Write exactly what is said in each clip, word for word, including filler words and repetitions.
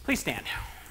Please stand.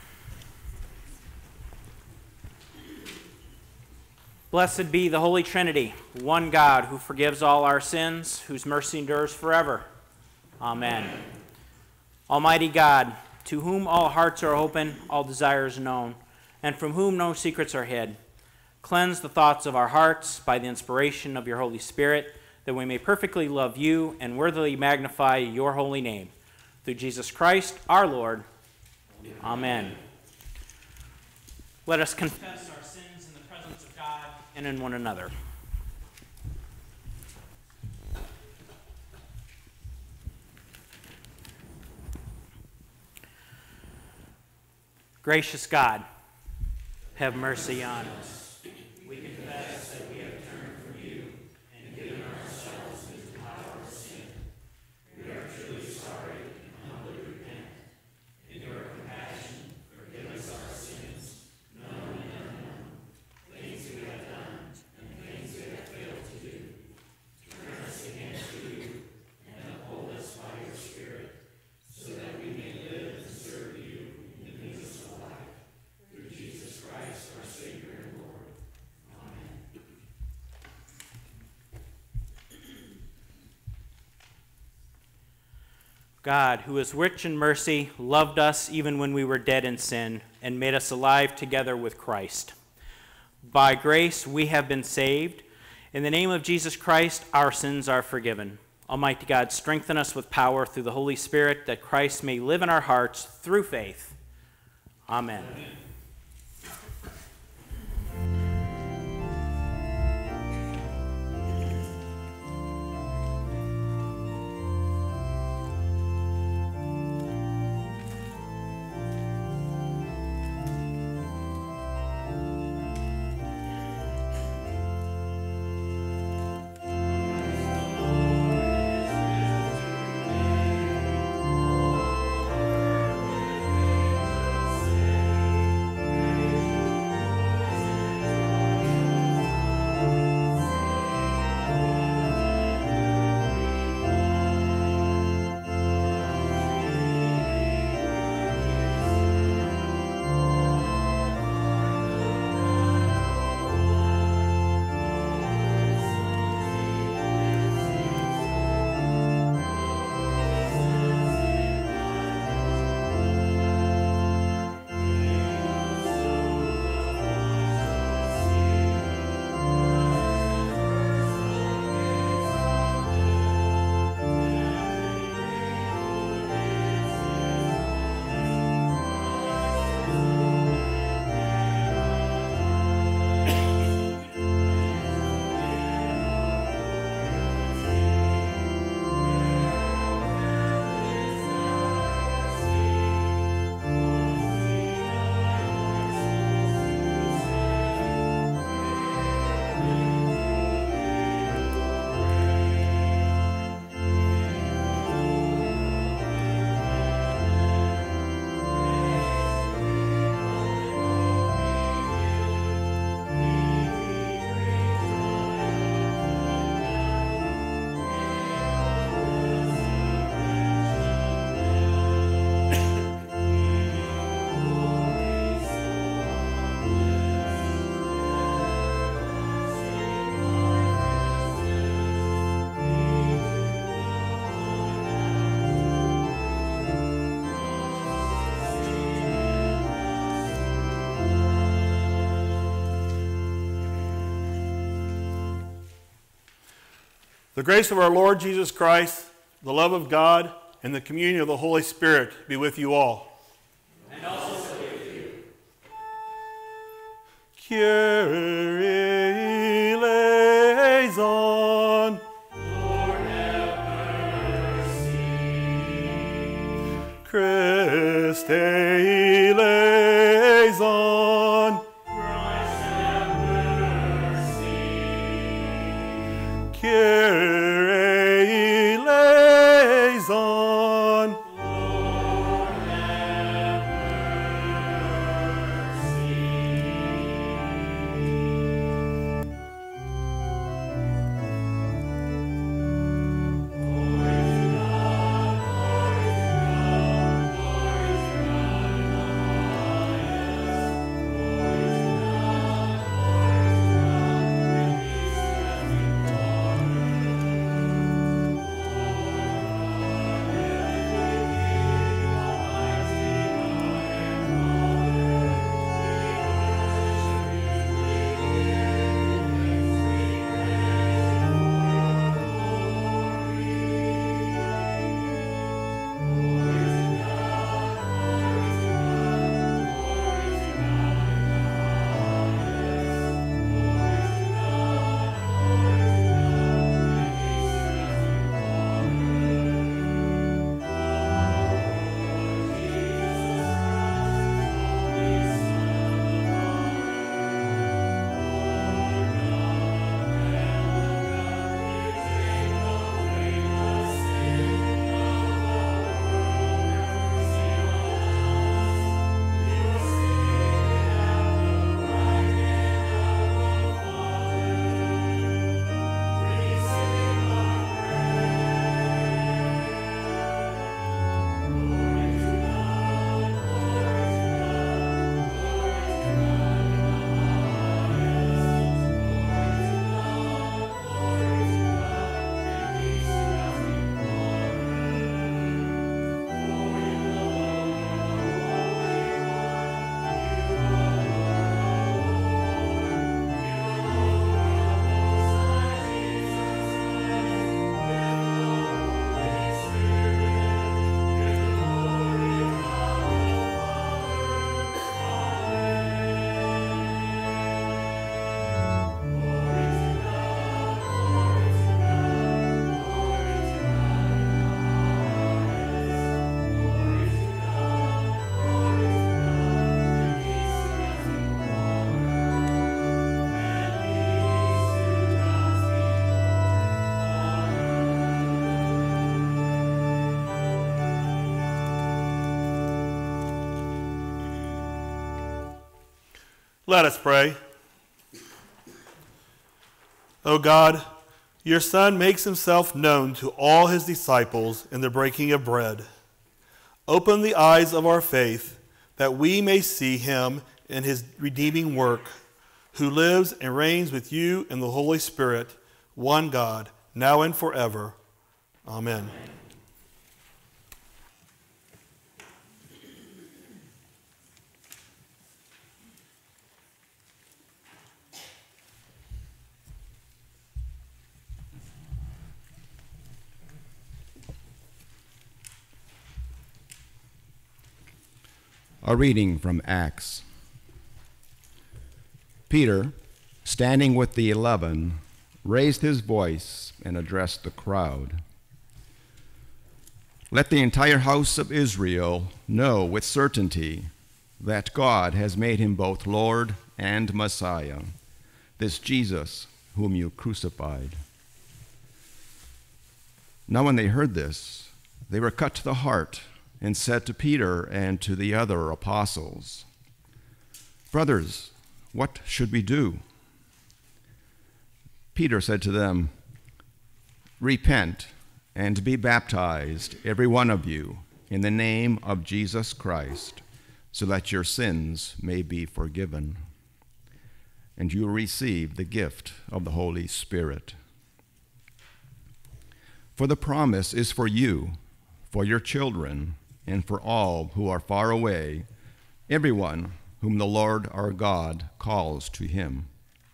Blessed be the Holy Trinity, one God who forgives all our sins, whose mercy endures forever. Amen. Amen. Almighty God, to whom all hearts are open, all desires known, and from whom no secrets are hid, cleanse the thoughts of our hearts by the inspiration of your Holy Spirit, that we may perfectly love you and worthily magnify your holy name. Through Jesus Christ, our Lord. Amen. Let us confess our sins in the presence of God and in one another. Gracious God, have mercy on us. We confess that we have turned from you and given ourselves into the power of sin. We are truly sorry and humbly repent. In your compassion, forgive us our sins, known and unknown, things we have done and things we have failed to do. Turn us again to you and uphold us by your Spirit, so that we may live and serve you in the newness of life. Through Jesus Christ, our Savior and Lord. Amen. God, who is rich in mercy, loved us even when we were dead in sin, and made us alive together with Christ. By grace we have been saved. In the name of Jesus Christ, our sins are forgiven. Almighty God, strengthen us with power through the Holy Spirit, that Christ may live in our hearts through faith. Amen. Amen. The grace of our Lord Jesus Christ, the love of God, and the communion of the Holy Spirit be with you all. And also with you. Kyrie eleison. Lord have mercy. Christe eleison. Christ have mercy. Kyrie eleison. Lord have mercy. Glory to God, glory to God, glory to God. Let us pray. O God, your Son makes himself known to all his disciples in the breaking of bread. Open the eyes of our faith that we may see him in his redeeming work, who lives and reigns with you in the Holy Spirit, one God, now and forever. Amen. Amen. A reading from Acts. Peter, standing with the eleven, raised his voice and addressed the crowd. Let the entire house of Israel know with certainty that God has made him both Lord and Messiah, this Jesus whom you crucified. Now when they heard this, they were cut to the heart and said to Peter and to the other apostles, Brothers, what should we do? Peter said to them, Repent and be baptized, every one of you, in the name of Jesus Christ, so that your sins may be forgiven, and you will receive the gift of the Holy Spirit. For the promise is for you, for your children, and for all who are far away, everyone whom the Lord our God calls to him.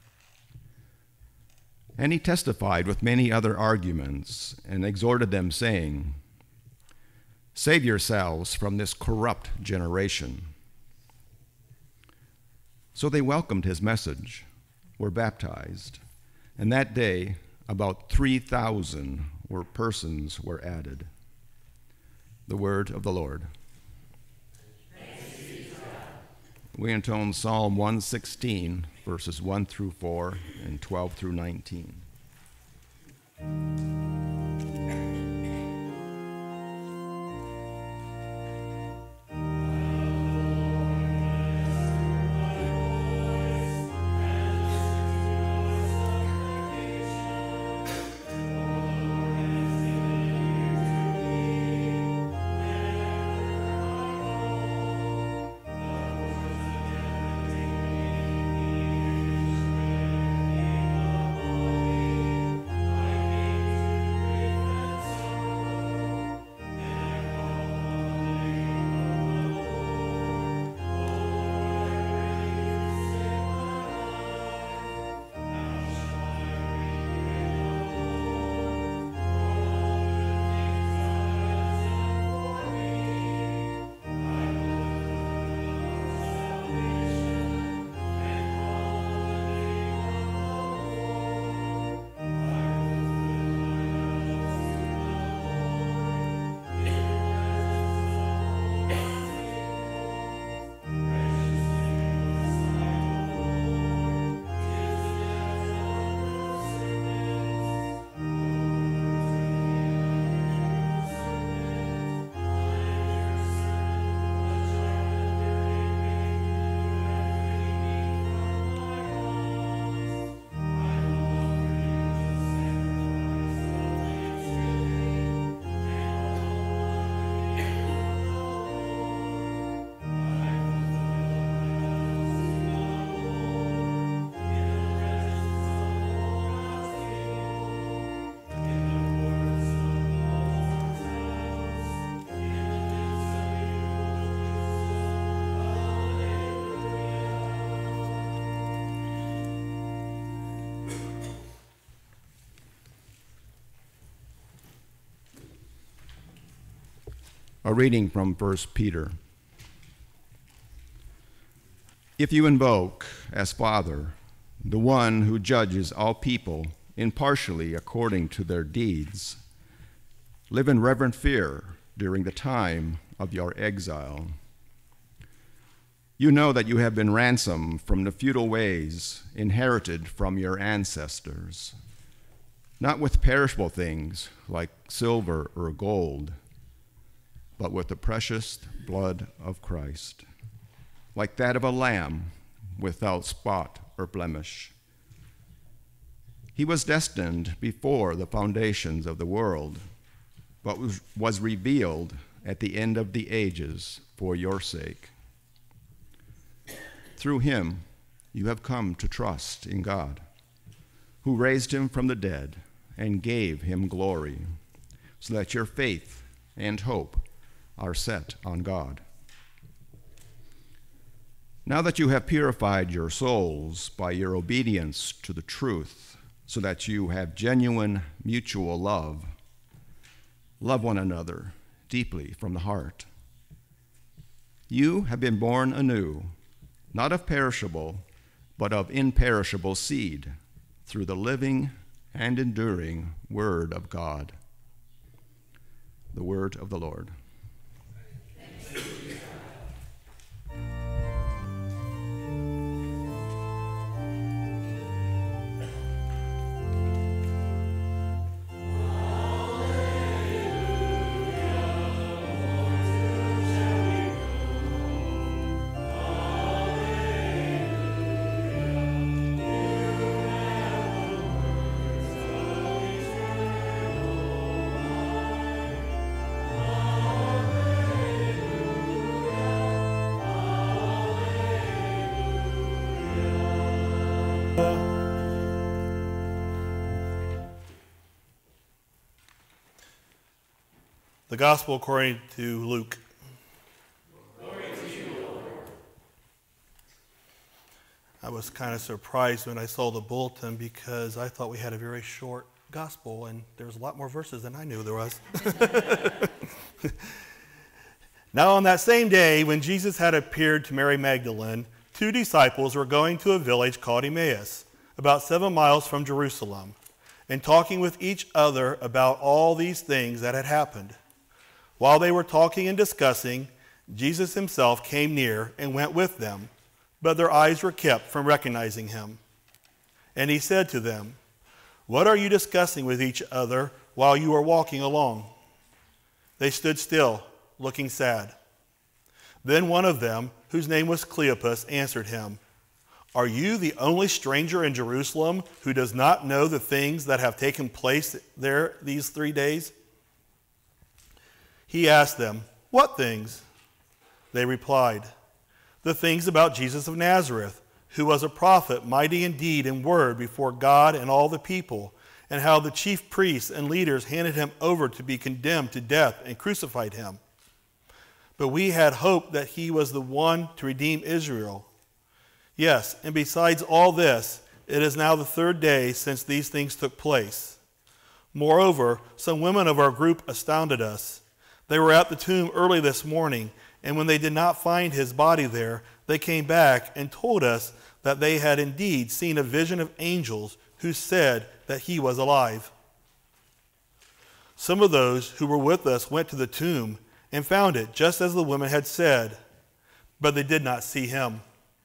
And he testified with many other arguments and exhorted them, saying, Save yourselves from this corrupt generation. So they welcomed his message, were baptized, and that day about three thousand were persons were added. The word of the Lord. Thanks be to God. We intone Psalm one sixteen, verses one through four and twelve through nineteen. A reading from First Peter. If you invoke as Father the one who judges all people impartially according to their deeds, live in reverent fear during the time of your exile. You know that you have been ransomed from the futile ways inherited from your ancestors, not with perishable things like silver or gold, but with the precious blood of Christ, like that of a lamb without spot or blemish. He was destined before the foundations of the world, but was revealed at the end of the ages for your sake. Through him, you have come to trust in God, who raised him from the dead and gave him glory, so that your faith and hope are set on God. Now that you have purified your souls by your obedience to the truth, so that you have genuine mutual love, love one another deeply from the heart. You have been born anew, not of perishable, but of imperishable seed, through the living and enduring Word of God. The word of the Lord. The Gospel according to Luke. Glory to you, Lord. I was kind of surprised when I saw the bulletin because I thought we had a very short Gospel, and there's a lot more verses than I knew there was. Now on that same day, when Jesus had appeared to Mary Magdalene, two disciples were going to a village called Emmaus, about seven miles from Jerusalem, and talking with each other about all these things that had happened. While they were talking and discussing, Jesus himself came near and went with them, but their eyes were kept from recognizing him. And he said to them, "What are you discussing with each other while you are walking along?" They stood still, looking sad. Then one of them, whose name was Cleopas, answered him, "Are you the only stranger in Jerusalem who does not know the things that have taken place there these three days?" He asked them, "What things?" They replied, "The things about Jesus of Nazareth, who was a prophet, mighty in deed and word before God and all the people, and how the chief priests and leaders handed him over to be condemned to death and crucified him. But we had hoped that he was the one to redeem Israel. Yes, and besides all this, it is now the third day since these things took place. Moreover, some women of our group astounded us. They were at the tomb early this morning, and when they did not find his body there, they came back and told us that they had indeed seen a vision of angels who said that he was alive. Some of those who were with us went to the tomb and found it just as the women had said, but they did not see him."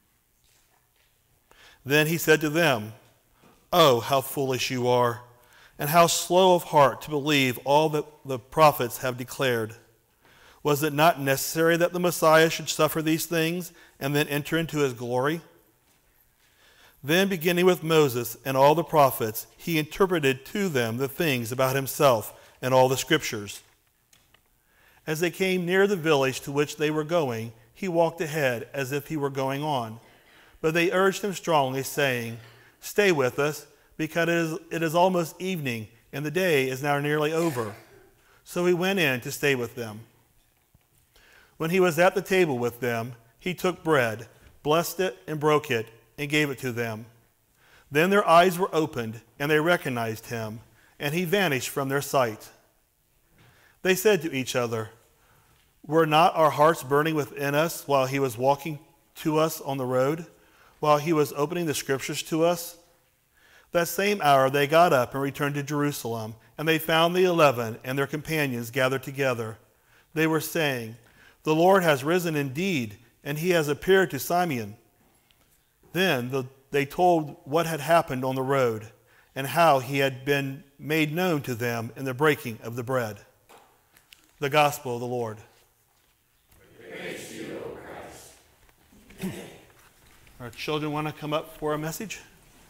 Then he said to them, "Oh, how foolish you are, and how slow of heart to believe all that the prophets have declared. Was it not necessary that the Messiah should suffer these things and then enter into his glory?" Then, beginning with Moses and all the prophets, he interpreted to them the things about himself and all the scriptures. As they came near the village to which they were going, he walked ahead as if he were going on. But they urged him strongly, saying, "Stay with us, because it is, it is almost evening, and the day is now nearly over." So he went in to stay with them. When he was at the table with them, he took bread, blessed it, and broke it, and gave it to them. Then their eyes were opened, and they recognized him, and he vanished from their sight. They said to each other, "Were not our hearts burning within us while he was walking to us on the road, while he was opening the scriptures to us?" That same hour they got up and returned to Jerusalem, and they found the eleven and their companions gathered together. They were saying, "The Lord has risen indeed, and he has appeared to Simon." Then the, they told what had happened on the road, and how he had been made known to them in the breaking of the bread. The Gospel of the Lord. Praise to you, O Christ. Our children want to come up for a message?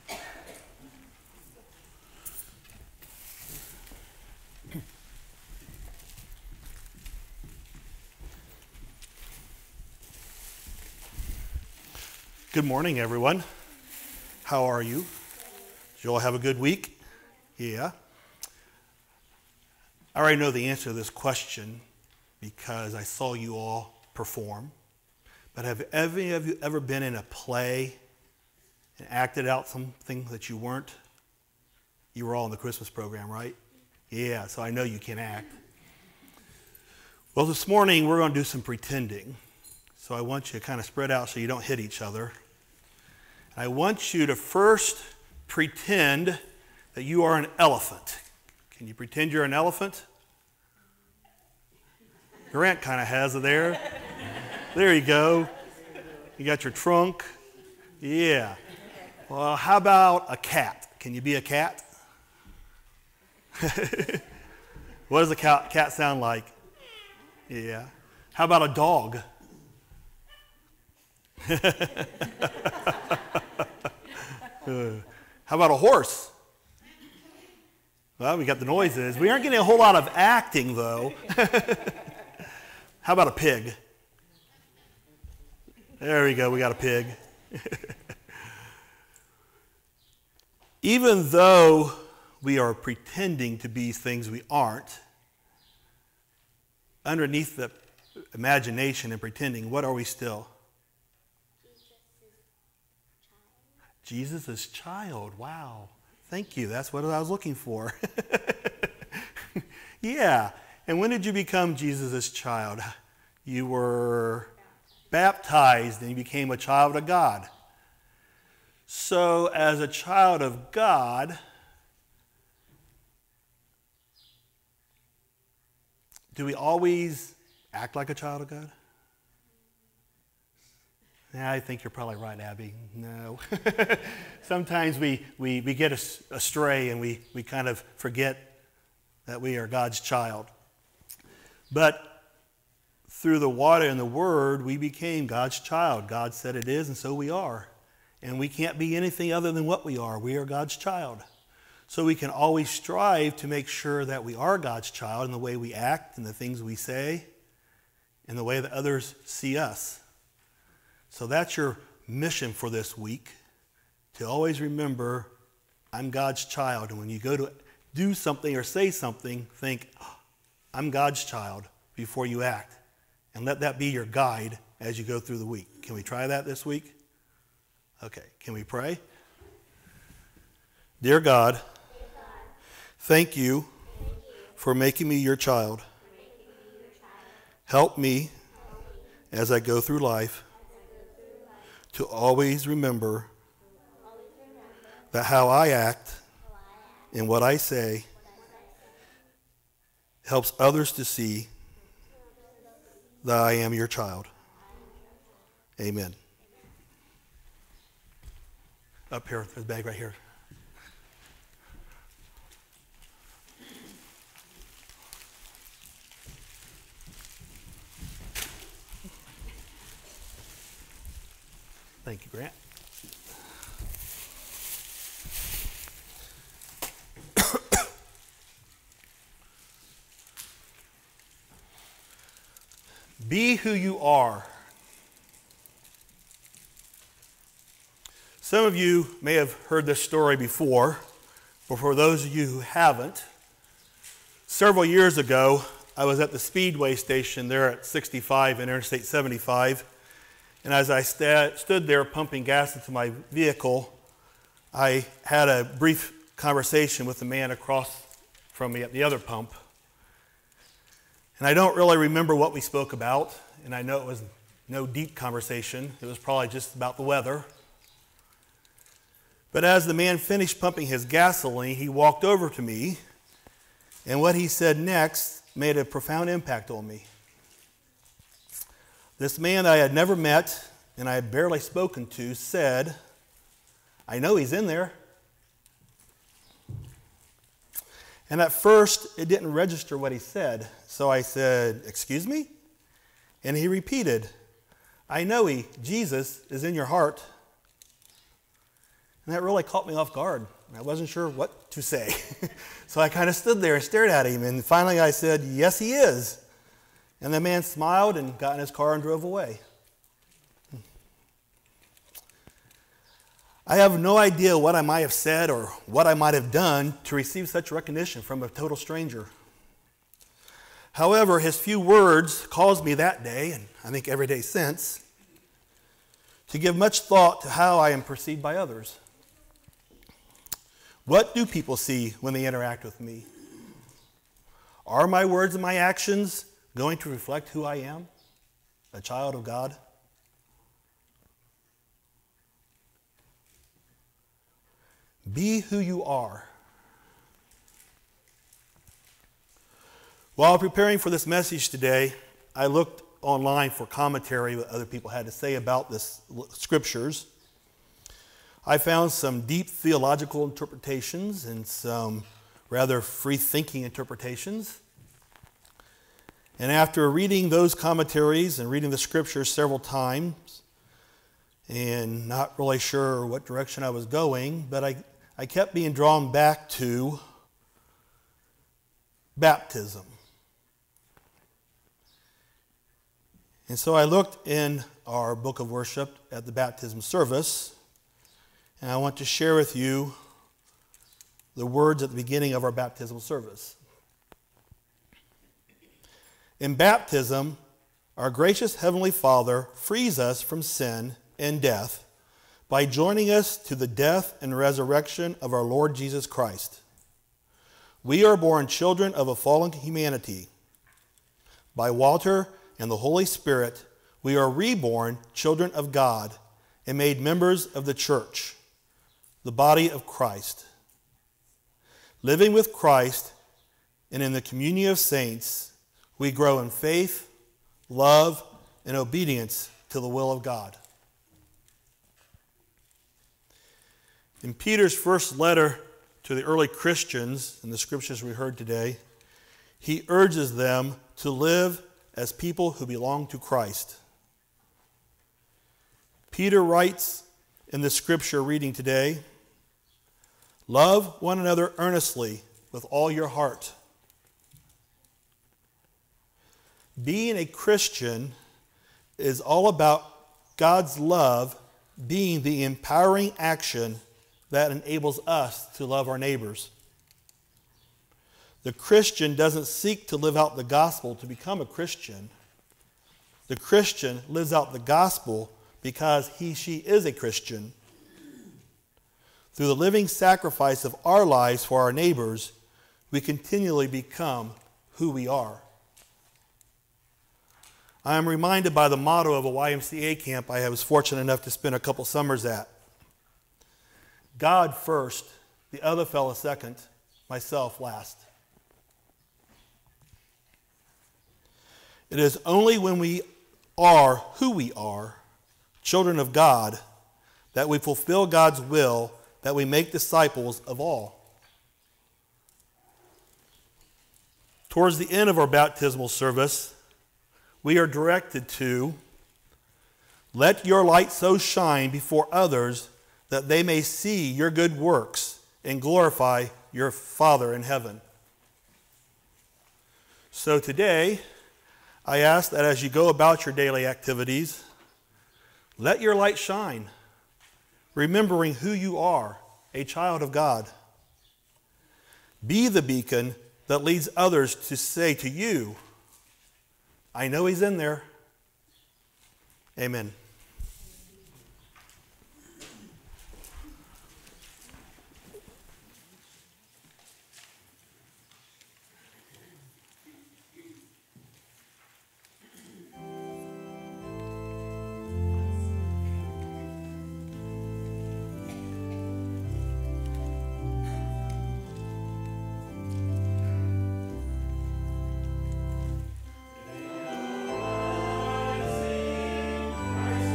Good morning, everyone. How are you? Did you all have a good week? Yeah. I already know the answer to this question because I saw you all perform. But have any of you ever been in a play and acted out something that you weren't? You were all in the Christmas program, right? Yeah, so I know you can act. Well, this morning we're going to do some pretending. So I want you to kind of spread out so you don't hit each other. I want you to first pretend that you are an elephant. Can you pretend you're an elephant? Grant kind of has it there. There you go. You got your trunk. Yeah. Well, how about a cat? Can you be a cat? What does a cat, cat sound like? Yeah. How about a dog? uh, how about a horse? Well, we got the noises. We aren't getting a whole lot of acting, though. How about a pig? There we go. We got a pig. Even though we are pretending to be things we aren't, underneath the imagination and pretending, what are we still? Jesus' child. Wow. Thank you. That's what I was looking for. Yeah. And when did you become Jesus' child? You were baptized and you became a child of God. So as a child of God, do we always act like a child of God? Yeah, I think you're probably right, Abby. No. Sometimes we, we, we get astray and we, we kind of forget that we are God's child. But through the water and the word, we became God's child. God said it is, and so we are. And we can't be anything other than what we are. We are God's child. So we can always strive to make sure that we are God's child in the way we act and the things we say and the way that others see us. So that's your mission for this week, to always remember, I'm God's child. And when you go to do something or say something, think, oh, I'm God's child before you act. And let that be your guide as you go through the week. Can we try that this week? Okay, can we pray? Dear God, thank you for making me your child. Help me as I go through life to always remember that how I act and what I say helps others to see that I am your child. Amen. Up here, there's a bag right here. Thank you, Grant. Be who you are. Some of you may have heard this story before, but for those of you who haven't, several years ago, I was at the Speedway station there at sixty-five and Interstate seventy-five, and as I st- stood there pumping gas into my vehicle, I had a brief conversation with the man across from me at the other pump. And I don't really remember what we spoke about, and I know it was no deep conversation. It was probably just about the weather. But as the man finished pumping his gasoline, he walked over to me, and what he said next made a profound impact on me. This man that I had never met and I had barely spoken to said, I know he's in there. And at first, it didn't register what he said. So I said, excuse me? And he repeated, I know he, Jesus, is in your heart. And that really caught me off guard. I wasn't sure what to say. So I kind of stood there and stared at him. And finally I said, yes, he is. And the man smiled and got in his car and drove away. I have no idea what I might have said or what I might have done to receive such recognition from a total stranger. However, his few words caused me that day, and I think every day since, to give much thought to how I am perceived by others. What do people see when they interact with me? Are my words and my actions going to reflect who I am, a child of God? Be who you are. While preparing for this message today, I looked online for commentary, what other people had to say about this scriptures. I found some deep theological interpretations and some rather free-thinking interpretations. And after reading those commentaries and reading the scriptures several times, and not really sure what direction I was going, but I, I kept being drawn back to baptism. And so I looked in our book of worship at the baptism service, and I want to share with you the words at the beginning of our baptismal service. In baptism, our gracious Heavenly Father frees us from sin and death by joining us to the death and resurrection of our Lord Jesus Christ. We are born children of a fallen humanity. By water and the Holy Spirit, we are reborn children of God and made members of the church, the body of Christ. Living with Christ and in the communion of saints, we grow in faith, love, and obedience to the will of God. In Peter's first letter to the early Christians, in the scriptures we heard today, he urges them to live as people who belong to Christ. Peter writes in the scripture reading today, love one another earnestly with all your heart. Being a Christian is all about God's love being the empowering action that enables us to love our neighbors. The Christian doesn't seek to live out the gospel to become a Christian. The Christian lives out the gospel because he, she is a Christian. Through the living sacrifice of our lives for our neighbors, we continually become who we are. I am reminded by the motto of a Y M C A camp I was fortunate enough to spend a couple summers at. God first, the other fellow second, myself last. It is only when we are who we are, children of God, that we fulfill God's will, that we make disciples of all. Towards the end of our baptismal service, we are directed to let your light so shine before others that they may see your good works and glorify your Father in heaven. So today, I ask that as you go about your daily activities, let your light shine, remembering who you are, a child of God. Be the beacon that leads others to say to you, I know he's in there. Amen. Christ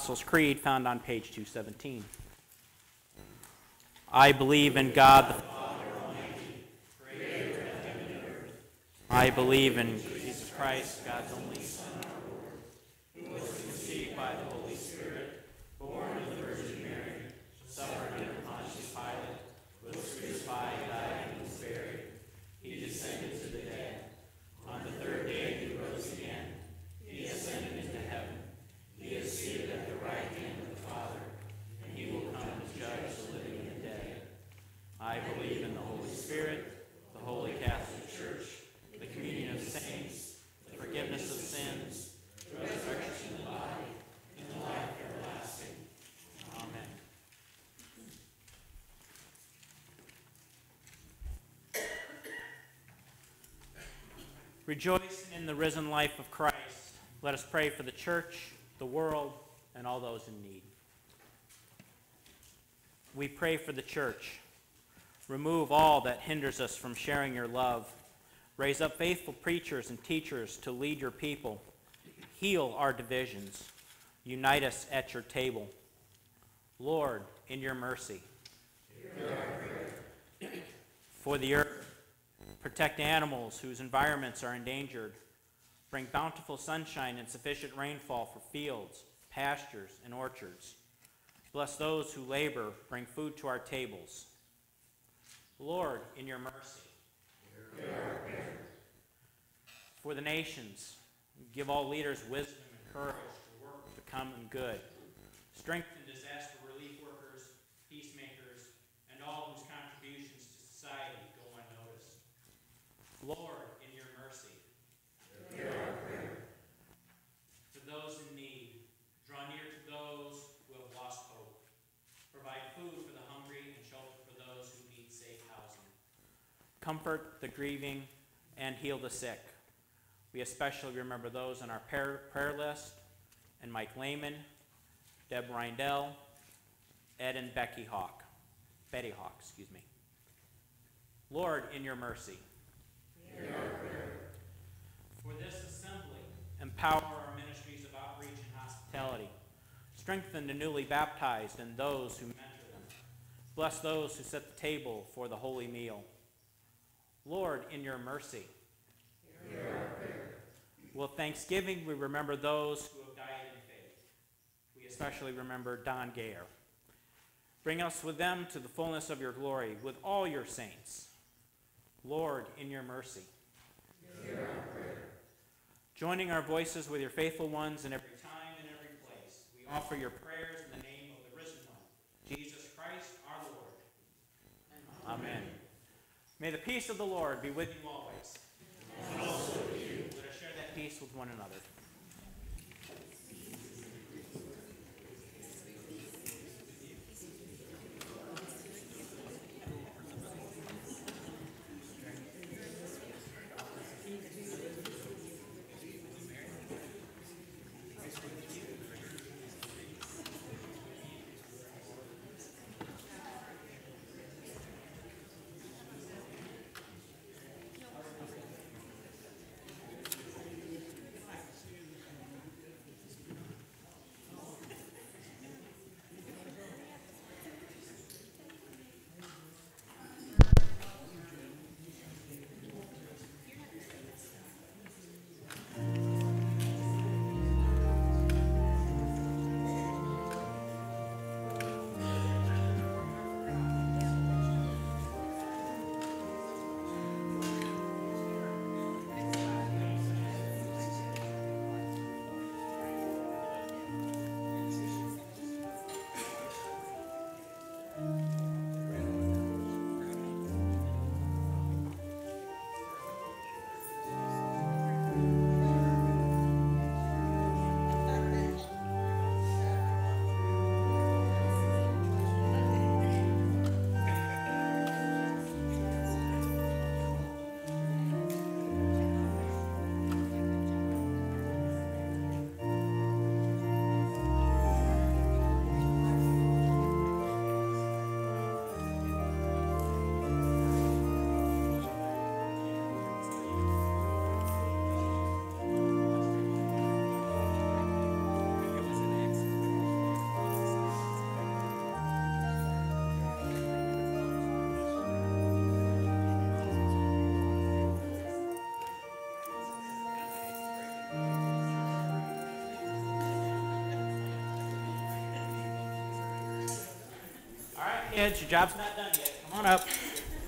Apostles' Creed found on page two seventeen. I believe in God the Father Almighty, creator of heaven and earth. I believe in Jesus Christ, God's only Son, our Lord, who was conceived by the Holy Spirit, born of the Virgin Mary, suffered under Pontius Pilate, was crucified, died, and was buried. He descended to the dead. On the third day he rose again. He ascended into heaven. He is seated at the right hand of the Father, and he will come to judge the living and the dead. I believe in the Holy Spirit, the Holy Catholic Church, the communion of saints, the forgiveness of sins, the resurrection of the body, and the life everlasting. Amen. Rejoicing in the risen life of Christ, let us pray for the church, the world, and all those in need. We pray for the church. Remove all that hinders us from sharing your love. Raise up faithful preachers and teachers to lead your people. Heal our divisions. Unite us at your table. Lord, in your mercy. For the earth, protect animals whose environments are endangered. Bring bountiful sunshine and sufficient rainfall for fields, pastures, and orchards. Bless those who labor, bring food to our tables. Lord, in your mercy. For the nations, give all leaders wisdom and courage to work for the common good. Strengthen disaster relief workers, peacemakers, and all whose contributions to society go unnoticed. Lord, in your mercy. For those in need, draw near to those who have lost hope. Provide food for the hungry and shelter for those who need safe housing. Comfort the grieving and heal the sick. We especially remember those on our prayer, prayer list, and Mike Lehman, Deb Reindell, Ed and Becky Hawk. Betty Hawk, excuse me. Lord, in your mercy. For this assembly, empower our ministries of outreach and hospitality. Strengthen the newly baptized and those who mentor them. Bless those who set the table for the holy meal. Lord, in your mercy. With thanksgiving, we remember those who have died in faith. We especially remember Don Gayer. Bring us with them to the fullness of your glory, with all your saints. Lord, in your mercy. Joining our voices with your faithful ones in every time and every place, we offer your prayers in the name of the risen one, Jesus Christ our Lord. Amen. Amen. May the peace of the Lord be with you always. And also with you. Let us share that peace with one another. All right, kids, your job's not done yet. Come on up.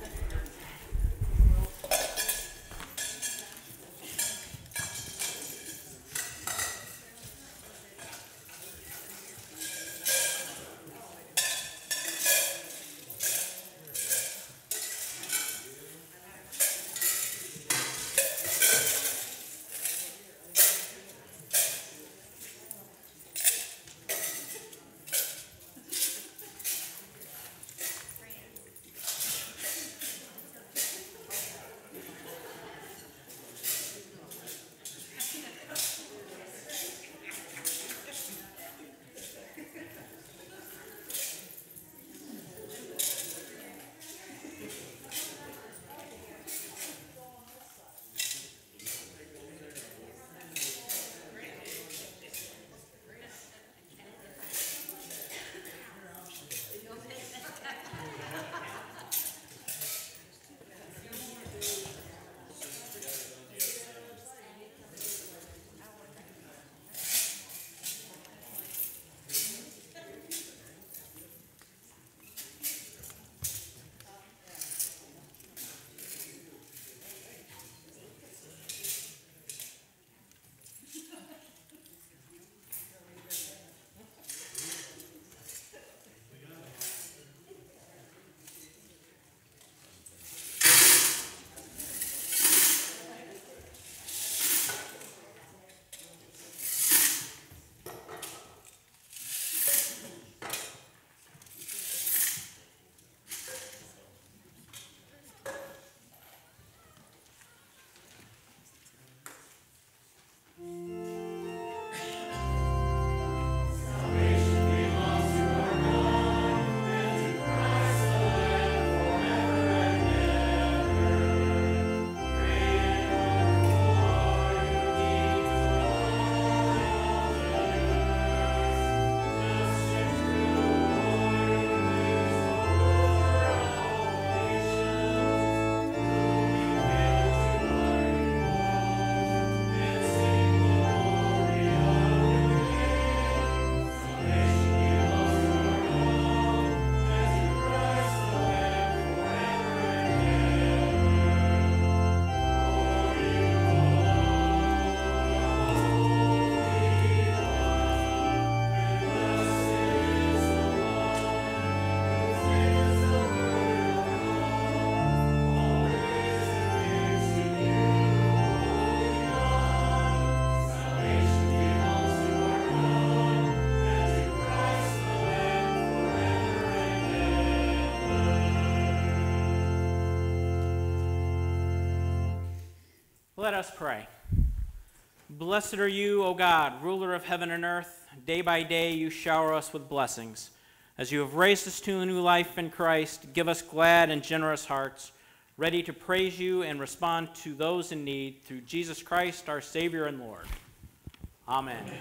Let us pray. Blessed are you, O God, ruler of heaven and earth. Day by day you shower us with blessings. As you have raised us to a new life in Christ, give us glad and generous hearts, ready to praise you and respond to those in need through Jesus Christ, our Savior and Lord. Amen. Amen.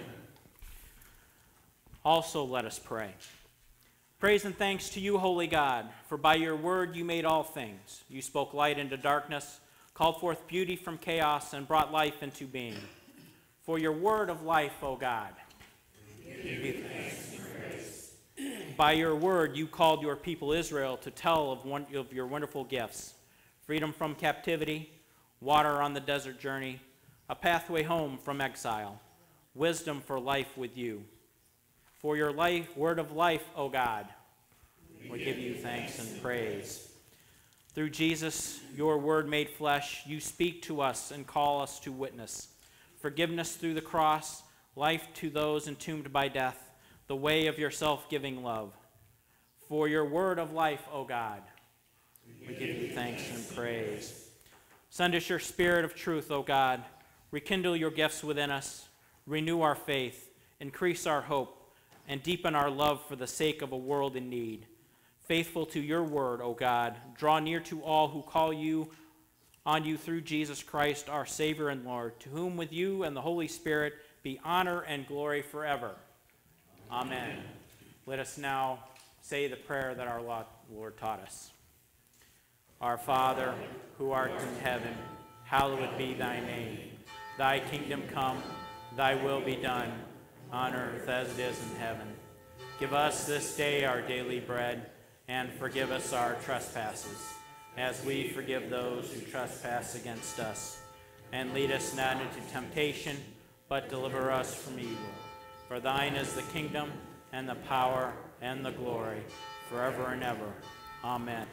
Also let us pray. Praise and thanks to you, holy God, for by your word you made all things. You spoke light into darkness, called forth beauty from chaos, and brought life into being. For your word of life, O God. Give you thanks and praise. By your word you called your people Israel to tell of, one, of your wonderful gifts. Freedom from captivity, water on the desert journey, a pathway home from exile, wisdom for life with you. For your life, word of life, O God, we give you thanks and praise. Through Jesus, your word made flesh, you speak to us and call us to witness. Forgiveness through the cross, life to those entombed by death, the way of your self-giving love. For your word of life, O God, we give you thanks and praise. Send us your spirit of truth, O God. Rekindle your gifts within us. Renew our faith, increase our hope, and deepen our love for the sake of a world in need. Faithful to your word, O God, draw near to all who call you on you through Jesus Christ, our Savior and Lord, to whom with you and the Holy Spirit be honor and glory forever. Amen. Amen. Let us now say the prayer that our Lord taught us. Our Father, who art in heaven, hallowed be thy name. Thy kingdom come, thy will be done, on earth as it is in heaven. Give us this day our daily bread, and forgive us our trespasses, as we forgive those who trespass against us. And lead us not into temptation, but deliver us from evil. For thine is the kingdom, and the power, and the glory, forever and ever. Amen.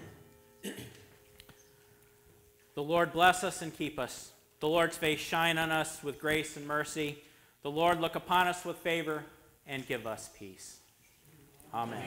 The Lord bless us and keep us. The Lord's face shine on us with grace and mercy. The Lord look upon us with favor and give us peace. Amen.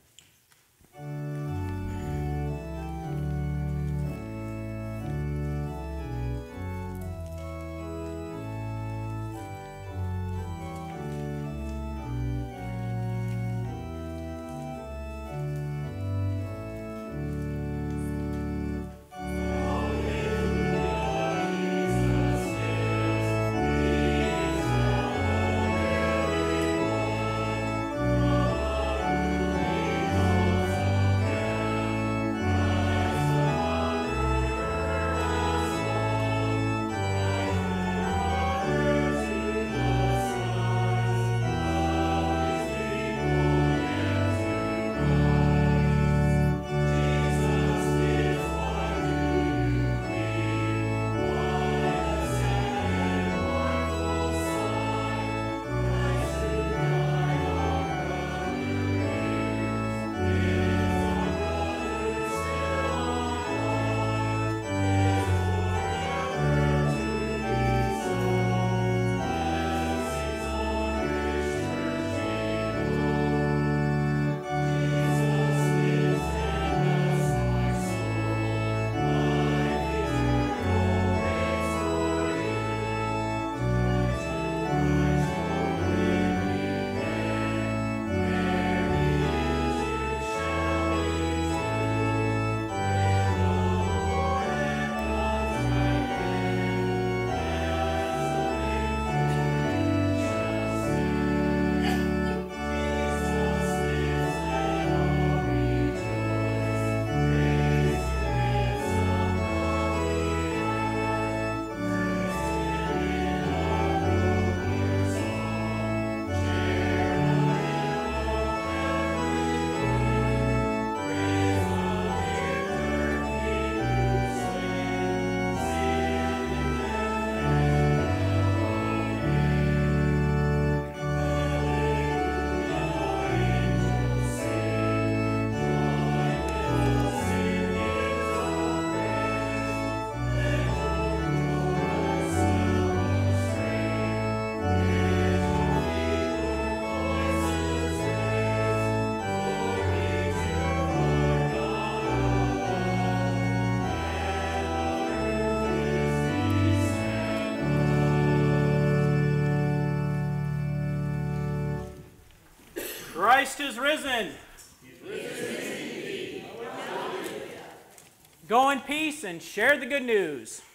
Christ is risen. He is risen indeed. Go in peace and share the good news.